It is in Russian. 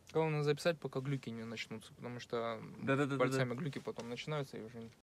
Главное записать, пока глюки не начнутся, потому что Да-да-да-да-да. пальцами глюки потом начинаются и уже